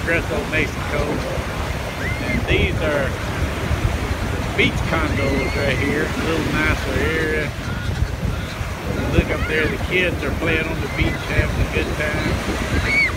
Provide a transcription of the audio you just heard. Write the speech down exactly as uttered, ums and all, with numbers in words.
Progreso, Mexico. And these are beach condos right here. A little nicer area. Look up there, the kids are playing on the beach, having a good time.